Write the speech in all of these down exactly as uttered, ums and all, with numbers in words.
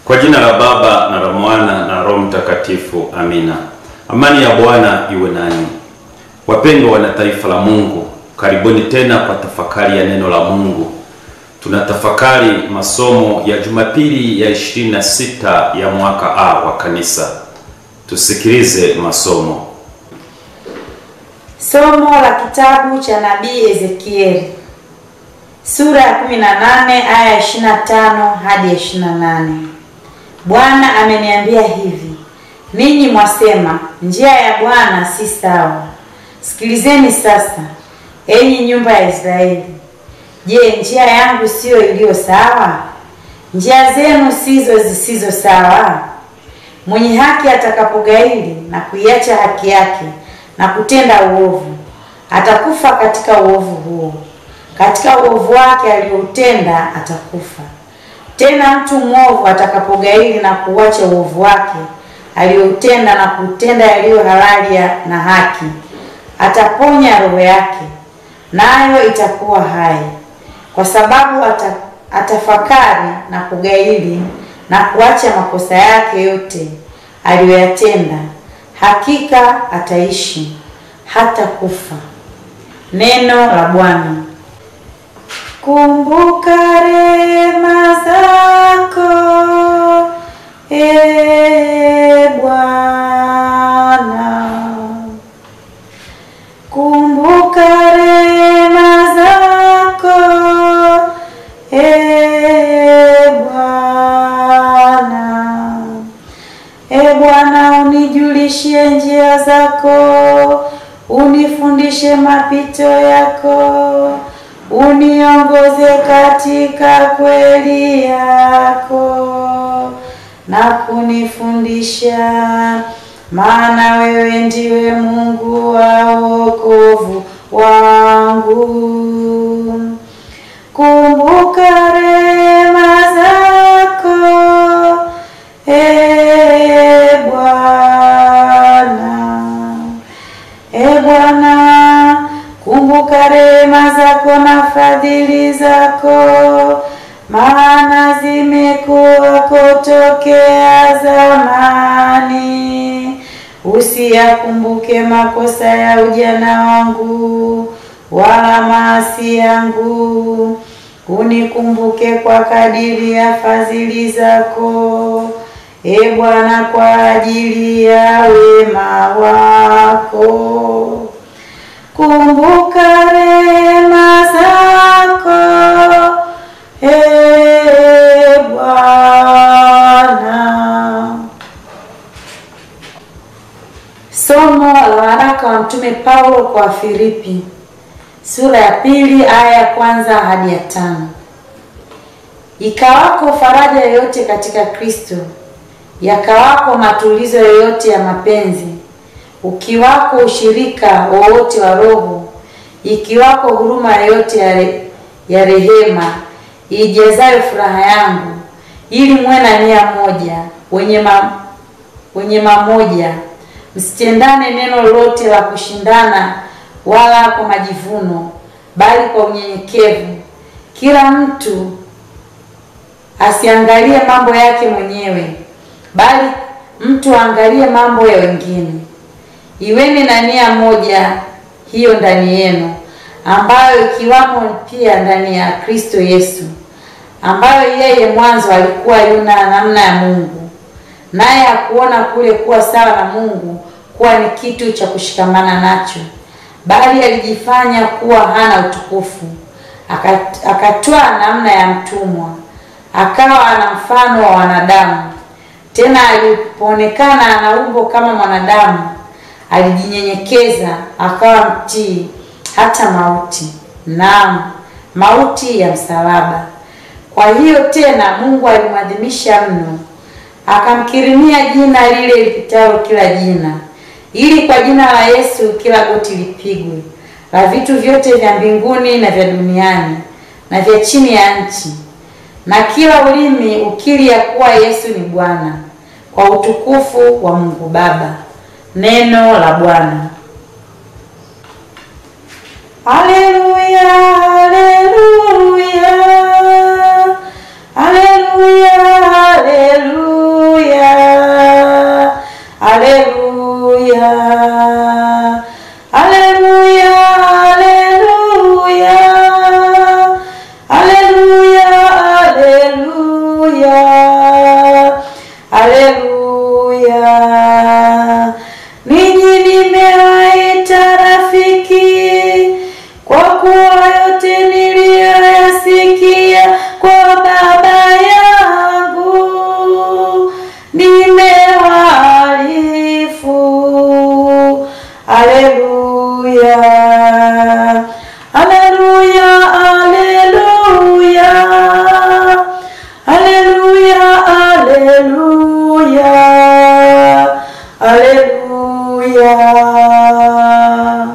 Kwa jina la Baba na la Mwana na Roho Mtakatifu, amina. Amani ya Bwana iwe nanyi. Wapendwa wana taifa la Mungu, karibuni tena kwa tafakari ya neno la Mungu. Tunatafakari masomo ya Jumapili ya ishirini na sita ya mwaka A wa kanisa. Tusikilize masomo. Somo la kitabu cha nabii Ezekieli, sura ya kumi na nane aya ishirini na tano hadi ishirini na nane. Bwana ameniambia hivi: ninyi mwasema, njia ya Bwana si sawa. Sikilizeni sasa, enyi nyumba ya Israeli. Je, njia yangu sio iliyo sawa? Njia zenu sizo zisizo sawa? Mwenye haki atakapogaili na kuiacha haki yake na kutenda uovu, atakufa katika uovu huo. Katika uovu wake alioutenda atakufa. Tena mtu mwovu atakapogaili na kuacha uovu wake alioutenda na kutenda yaliyo halali na haki, ataponya roho yake, nayo itakuwa hai. Kwa sababu atafakari na kugaili na kuacha makosa yake yote aliyoyatenda, hakika ataishi hata kufa. Neno la Bwana. Kumbuka rehema zako, e Bwana. Kumbuka rehema zako, e Bwana. E Bwana, unijulishie njia zako, unifundishe mapito yako, uniongoze katika kweli yako na kunifundisha, maana wewe ndiwe Mungu wa wokovu wangu. Kumbuka rehema zako, e Bwana. E Bwana, kumbuka rehema zako na fadhili zako, maana zimekuwa kutokea zamani. Usiyakumbuke makosa ya ujana wangu, wala maasi yangu. Unikumbuke kwa kadiri ya fadhili zako, e Bwana, kwa ajili ya wema wako. Kumbuka rehema zako, e Bwana. Somo la waraka wa Mtume Paulo kwa Filipi, sura ya pili aya ya kwanza hadi ya tano. Ikawako faraja yoyote katika Kristo, yakawako matulizo yoyote ya mapenzi, ukiwako ushirika wowote wa Roho, ikiwako huruma yoyote ya, re, ya rehema, ijazayo furaha yangu, ili muwe na nia moja, wenye ma, wenye mamoja, msitendane neno lolote la kushindana wala kwa majivuno, bali kwa unyenyekevu. Kila mtu asiangalie mambo yake mwenyewe, bali mtu aangalie mambo ya wengine. Iweni na nia moja hiyo ndani yenu, ambayo ikiwamo pia ndani ya Kristo Yesu, ambayo yeye mwanzo alikuwa yuna namna ya Mungu, naye hakuona kule kuwa sawa na Mungu kuwa ni kitu cha kushikamana nacho, bali alijifanya kuwa hana utukufu, akatoa namna ya mtumwa, akawa ana mfano wa wanadamu. Tena alipoonekana ana umbo kama mwanadamu, alijinyenyekeza akawa mtii hata mauti, naam, mauti ya msalaba. Kwa hiyo tena Mungu alimwadhimisha mno, akamkirimia jina lile lipitalo kila jina, ili kwa jina la Yesu kila goti lipigwe, la vitu vyote vya mbinguni na vya duniani na vya chini ya nchi, na kila ulimi ukiri ya kuwa Yesu ni Bwana, kwa utukufu wa Mungu Baba. Neno la Bwana. Haleluya, haleluya, haleluya, haleluya. Haleluya.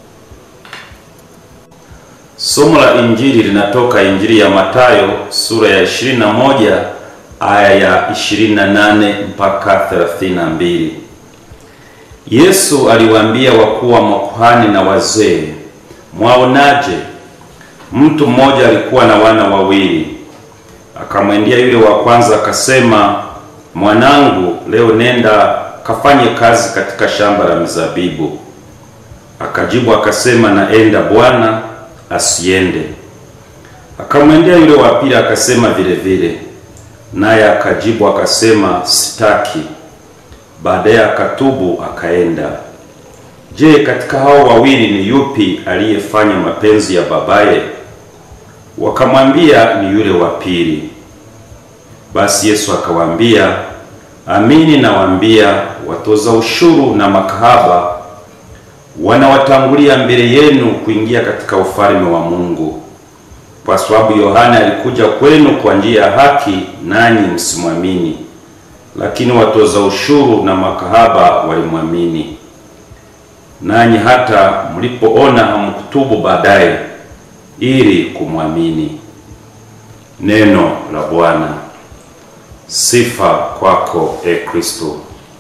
Somo la Injili linatoka Injili ya Mathayo sura ya ishirini na moja aya ya ishirini na nane mpaka thelathini na mbili. Yesu aliwaambia wakuu wa makuhani na wazee, "Mwaonaje? Mtu mmoja alikuwa na wana wawili. Akamwendea yule wa kwanza akasema, mwanangu, leo nenda kafanye kazi katika shamba la mizabibu. Akajibu akasema, naenda bwana, asiende. Akamwendea yule wa pili akasema vile vile, naye akajibu akasema, sitaki. Baadaye akatubu akaenda. Je, katika hao wawili ni yupi aliyefanya mapenzi ya babaye? Wakamwambia, ni yule wa pili. Basi Yesu akawaambia, amini nawaambia, watoza ushuru na makahaba wanawatangulia mbele yenu kuingia katika ufalme wa Mungu. Kwa sababu Yohana alikuja kwenu kwa njia ya haki, nanyi msimwamini, lakini watoza ushuru na makahaba walimwamini. Nanyi hata mlipoona hamkutubu baadaye ili kumwamini." Neno la Bwana. Sifa kwako e Kristo.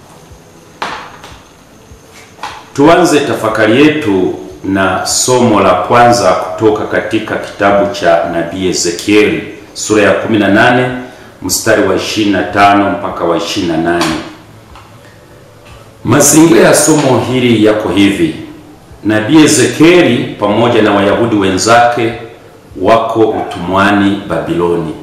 Tuanze tafakari yetu na somo la kwanza kutoka katika kitabu cha nabii Ezekieli sura ya kumi na nane mstari wa ishirini na tano mpaka wa ishirini na nane. Mazingira ya somo hili yako hivi: nabii Ezekieli pamoja na Wayahudi wenzake wako utumwani Babiloni.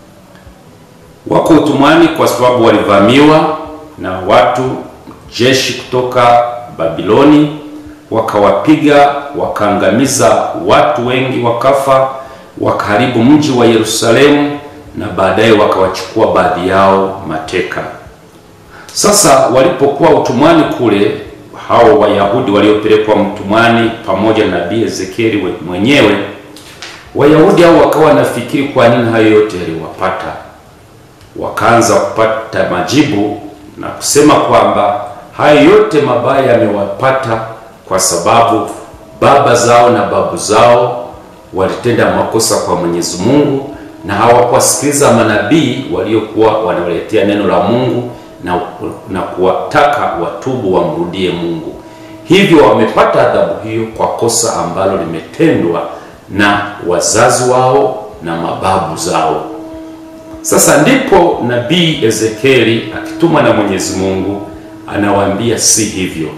Wako utumwani kwa sababu walivamiwa na watu jeshi kutoka Babiloni, wakawapiga, wakaangamiza watu wengi, wakafa, wakaharibu mji wa Yerusalemu, na baadaye wakawachukua baadhi yao mateka. Sasa walipokuwa utumwani kule, hao Wayahudi waliopelekwa utumwani pamoja na nabii Ezekieli mwenyewe, Wayahudi hao wakawa nafikiri kwa nini hayo yote yaliwapata. Wakaanza kupata majibu na kusema kwamba hayo yote mabaya yamewapata kwa sababu baba zao na babu zao walitenda makosa kwa Mwenyezi Mungu na hawakusikiliza manabii waliokuwa wanawaletea neno la Mungu na, na kuwataka watubu wamrudie Mungu. Hivyo wamepata adhabu hiyo kwa kosa ambalo limetendwa na wazazi wao na mababu zao. Sasa ndipo nabii Ezekieli akitumwa na Mwenyezi Mungu anawaambia si hivyo.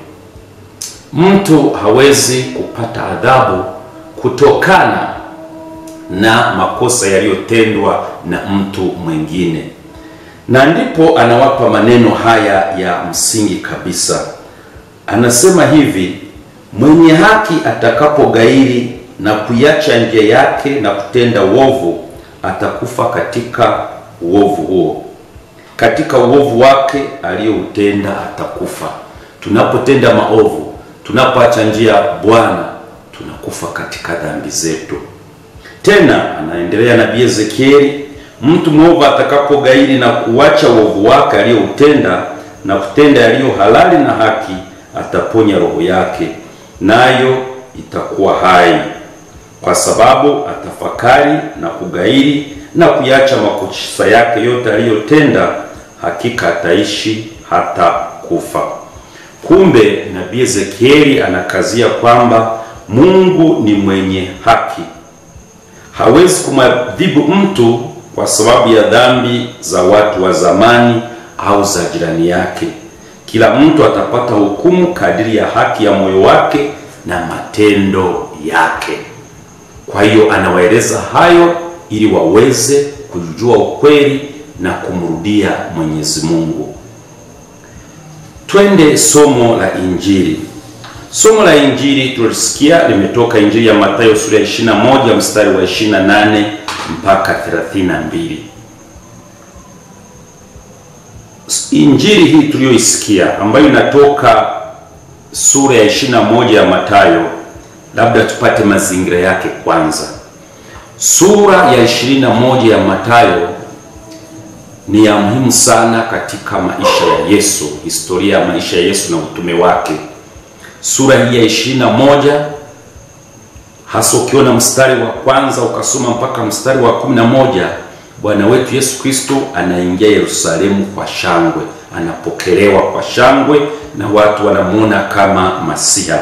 Mtu hawezi kupata adhabu kutokana na makosa yaliyotendwa na mtu mwingine. Na ndipo anawapa maneno haya ya msingi kabisa. Anasema hivi, mwenye haki atakapogairi na kuiacha njia yake na kutenda uovu, atakufa katika uovu huo. Katika uovu wake aliyoutenda atakufa. Tunapotenda maovu, tunapoacha njia Bwana, tunakufa katika dhambi zetu. Tena anaendelea nabii Ezekieli, mtu mwovu atakapogairi na kuacha uovu wake aliyoutenda na kutenda yaliyo halali na haki, ataponya roho yake, nayo itakuwa hai, kwa sababu atafakari na kugairi na kuacha makosa yake yote aliyotenda, hakika ataishi hata kufa. Kumbe nabii Ezekieli anakazia kwamba Mungu ni mwenye haki. Hawezi kumwadhibu mtu kwa sababu ya dhambi za watu wa zamani au za jirani yake. Kila mtu atapata hukumu kadiri ya haki ya moyo wake na matendo yake. Kwa hiyo anawaeleza hayo ili waweze kujua ukweli na kumrudia Mwenyezi Mungu. Twende somo la Injili. Somo la Injili tulisikia limetoka Injili ya Mathayo sura ya ishirini na moja mstari wa ishirini na nane mpaka thelathini na mbili. Injili hii tuliyoisikia ambayo inatoka sura ya ishirini na moja ya Mathayo, labda tupate mazingira yake kwanza. Sura ya ishirini na moja ya Mathayo ni ya muhimu sana katika maisha ya Yesu, historia ya maisha ya Yesu na utume wake. Sura hii ya ishirini na moja, hasa ukiona mstari wa kwanza ukasoma mpaka mstari wa kumi na moja, Bwana wetu Yesu Kristo anaingia Yerusalemu kwa shangwe, anapokelewa kwa shangwe na watu wanamuona kama Masiha.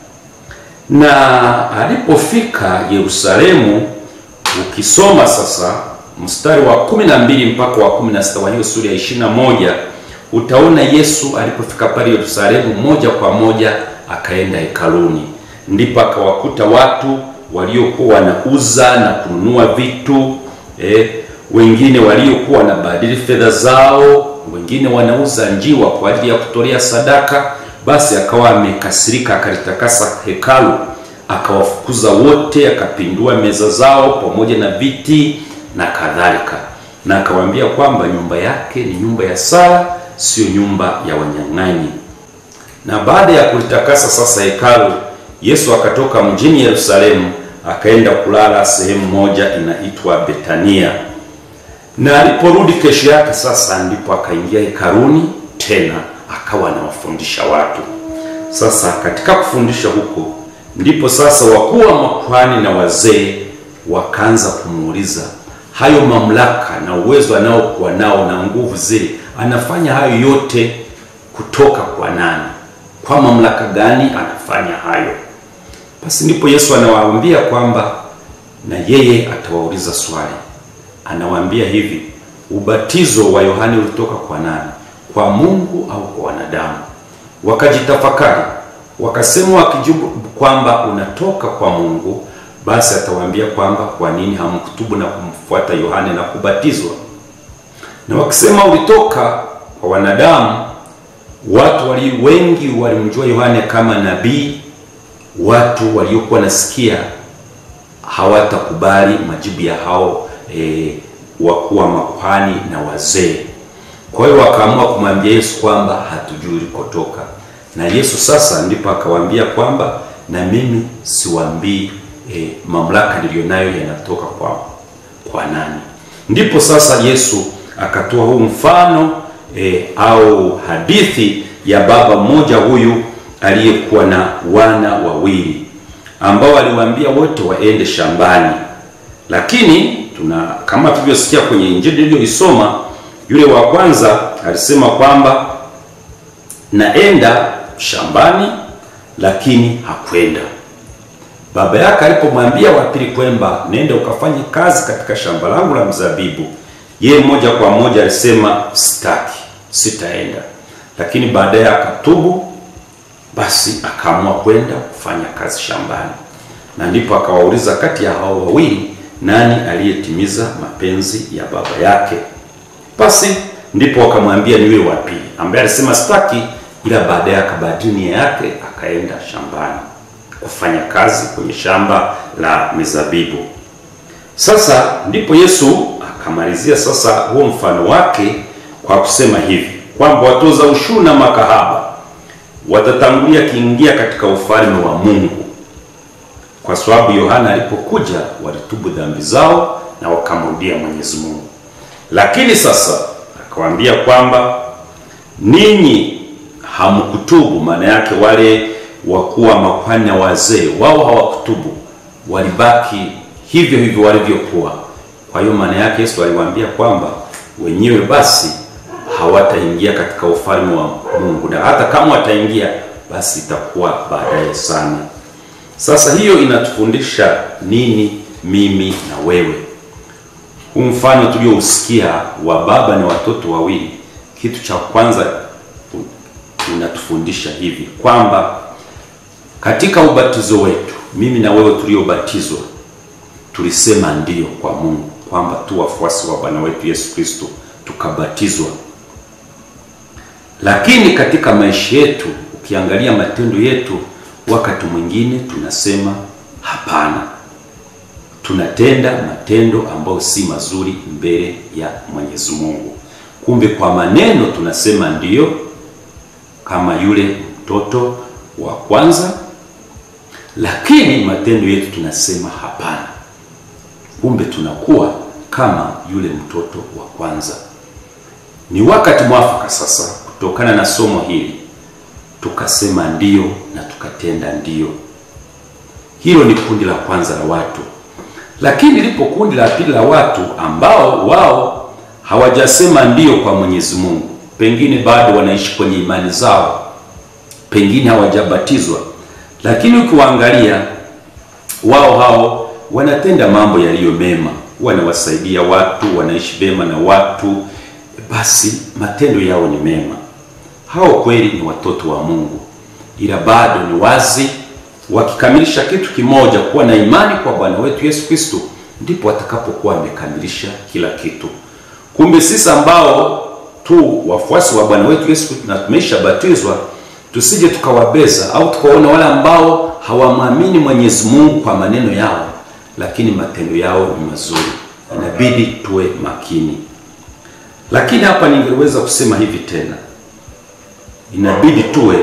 Na alipofika Yerusalemu, ukisoma sasa mstari wa kumi na mbili mpaka wa kumi na sita wa hiyo sura ya ishirini na moja, utaona Yesu alipofika pale Yerusalemu, moja kwa moja akaenda hekaluni. Ndipo akawakuta watu waliokuwa wanauza na kununua vitu, eh, wengine waliokuwa wanabadili fedha zao, wengine wanauza njiwa kwa ajili ya kutolea sadaka. Basi akawa amekasirika, akalitakasa hekalu, akawafukuza wote, akapindua meza zao pamoja na viti na kadhalika, na akawaambia kwamba nyumba yake ni nyumba ya sala, sio nyumba ya wanyang'anyi. Na baada ya kulitakasa sasa hekalu, Yesu akatoka mjini Yerusalemu, akaenda kulala sehemu moja inaitwa Betania. Na aliporudi kesho yake sasa, ndipo akaingia hekaluni tena, akawa anawafundisha watu. Sasa katika kufundisha huko, ndipo sasa wakuu wa makuhani na wazee wakaanza kumuuliza hayo mamlaka na uwezo anaokuwa nao na nguvu zile, anafanya hayo yote kutoka kwa nani? Kwa mamlaka gani anafanya hayo? Basi ndipo Yesu anawaambia kwamba na yeye atawauliza swali. Anawaambia hivi, ubatizo wa Yohane ulitoka kwa nani? Kwa Mungu au kwa wanadamu? Wakajitafakari, wakasema wakijibu kwamba unatoka kwa Mungu. Basi atawaambia kwamba kwa nini hamkutubu na kumfuata Yohane na kubatizwa? Na wakisema ulitoka kwa wanadamu, watu wali wengi walimjua Yohane kama nabii. Watu waliokuwa nasikia hawatakubali majibu ya hao e, wakuu wa makuhani na wazee. Kwa hiyo wakaamua kumwambia Yesu kwamba hatujui ulikotoka. Na Yesu sasa ndipo akawaambia kwamba na mimi siwaambii e, mamlaka nilionayo yanatoka kwa kwa nani. Ndipo sasa Yesu akatoa huu mfano e, au hadithi ya baba mmoja huyu aliyekuwa na wana wawili, ambao aliwaambia wote waende shambani. Lakini tuna kama tulivyosikia kwenye Injili iliyoisoma, yule wa kwanza alisema kwamba naenda shambani, lakini hakwenda. Baba yake alipomwambia wa pili kwamba nenda ukafanye kazi katika shamba langu la mzabibu, yeye moja kwa moja alisema sitaki, sitaenda. Lakini baadaye akatubu, basi akaamua kwenda kufanya kazi shambani. Na ndipo akawauliza kati ya hao wawili nani aliyetimiza mapenzi ya baba yake. Basi ndipo akamwambia ni yule wa pili ambaye alisema sitaki, ila baadaye akabadili nia yake, akaenda shambani kufanya kazi kwenye shamba la mizabibu. Sasa ndipo Yesu akamalizia sasa huo mfano wake kwa kusema hivi kwamba watoza ushuru na makahaba watatangulia kiingia katika ufalme wa Mungu, kwa sababu Yohana alipokuja walitubu dhambi zao na wakamrudia Mwenyezi Mungu. Lakini sasa akawaambia kwamba ninyi hamkutubu. Maana yake wale wakuu wa makuhani na wazee wao hawakutubu, walibaki hivyo hivyo walivyokuwa. Kwa hiyo maana yake Yesu aliwaambia kwamba wenyewe basi hawataingia katika ufalme wa Mungu, na hata kama wataingia basi itakuwa baadaye sana. Sasa hiyo inatufundisha nini mimi na wewe? Huu mfano tuliousikia wa baba na watoto wawili, kitu cha kwanza inatufundisha hivi kwamba katika ubatizo wetu, mimi na wewe tuliobatizwa tulisema ndio kwa Mungu, kwamba tu wafuasi wa Bwana wetu Yesu Kristo, tukabatizwa. Lakini katika maisha yetu, ukiangalia matendo yetu, wakati mwingine tunasema hapana, tunatenda matendo ambayo si mazuri mbele ya Mwenyezi Mungu. Kumbe kwa maneno tunasema ndio kama yule mtoto wa kwanza, lakini matendo yetu tunasema hapana. Kumbe tunakuwa kama yule mtoto wa kwanza. Ni wakati mwafaka sasa, kutokana na somo hili, tukasema ndio na tukatenda ndio. Hilo ni kundi la kwanza la watu. Lakini lipo kundi la pili la watu ambao wao hawajasema ndio kwa Mwenyezi Mungu. Pengine bado wanaishi kwenye imani zao, pengine hawajabatizwa, lakini ukiwaangalia wao hao wanatenda mambo yaliyo mema, wanawasaidia watu, wanaishi vema na watu, basi matendo yao ni mema. Hao kweli ni watoto wa Mungu, ila bado ni wazi wakikamilisha kitu kimoja, kuwa na imani kwa Bwana wetu Yesu Kristo, ndipo atakapokuwa amekamilisha kila kitu. Kumbe sisi ambao tu wafuasi wa Bwana wetu Yesu Kristo na tumeshabatizwa, tusije tukawabeza au tukaona wale ambao hawamwamini Mwenyezi Mungu kwa maneno yao, lakini matendo yao ni mazuri. Inabidi tuwe makini. Lakini hapa ningeweza kusema hivi tena, inabidi tuwe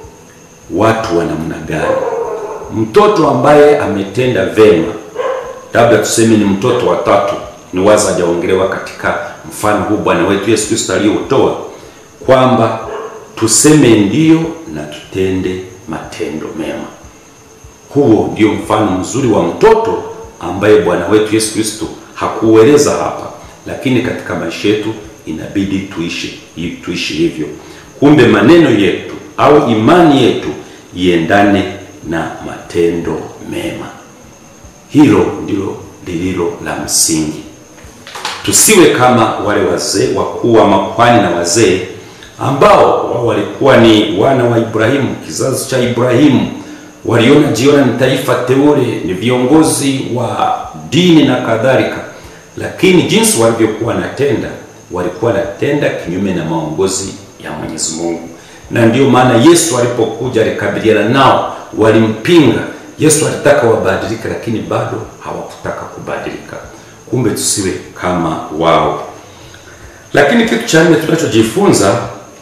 watu wa namna gani? Mtoto ambaye ametenda vema, labda tuseme ni mtoto wa tatu, ni waza hajaongelewa katika mfano huu Bwana wetu Yesu Kristo aliyotoa, kwamba tuseme ndio na tutende matendo mema. Huo ndio mfano mzuri wa mtoto ambaye Bwana wetu Yesu Kristo hakueleza hapa, lakini katika maisha yetu inabidi tuishi tuishi hivyo. Kumbe maneno yetu au imani yetu iendane na matendo mema. Hilo ndilo lililo la msingi. Tusiwe kama wale wazee wakuu wa makuhani na wazee ambao walikuwa ni wana wa Ibrahimu, kizazi cha Ibrahimu, waliona jiona ni taifa teule, ni viongozi wa dini na kadhalika, lakini jinsi walivyokuwa natenda, walikuwa natenda kinyume na maongozi ya Mwenyezi Mungu. Na ndio maana Yesu alipokuja alikabiliana nao, walimpinga. Yesu alitaka wabadilike, lakini bado hawakutaka kubadilika. Kumbe tusiwe kama wao. Lakini kitu cha nne tunachojifunza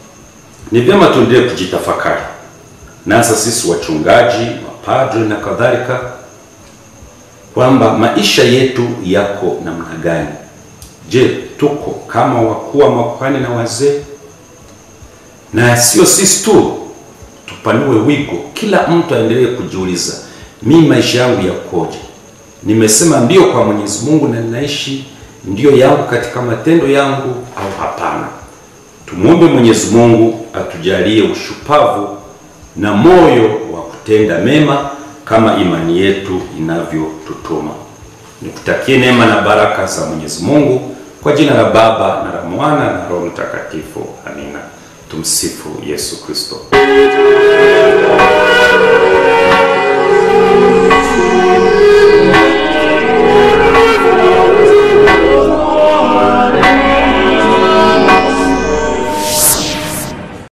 ni vyema tuendelee kujitafakari. Nasa sisi wachungaji, mapadri na kadhalika, kwamba maisha yetu yako namna gani? Je, tuko kama wakuu wa makuhani na wazee? Na sio sisi tu, tupanue wigo, kila mtu aendelee kujiuliza, mimi maisha yangu yakoje? Nimesema ndio kwa Mwenyezi Mungu na ninaishi ndio yangu katika matendo yangu au hapana? Tumuombe Mwenyezi Mungu atujalie ushupavu na moyo wa kutenda mema kama imani yetu inavyotutuma. Nikutakie neema na baraka za Mwenyezi Mungu kwa jina la Baba na la Mwana na Roho Mtakatifu. Amina. Tumsifu Yesu Kristo.